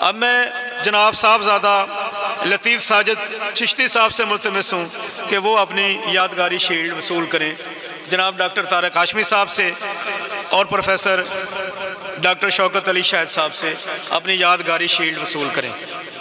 अब मैं जनाब साहबजादा लतीफ़ साजिद चिश्ती साहब से मुल्तमिस हूँ कि वो अपनी यादगारी शील्ड वसूल करें। जनाब डॉक्टर तारक हाशमी साहब से और प्रोफेसर डॉक्टर शौकत अली शाहिद साहब से अपनी यादगारी शील्ड वसूल करें।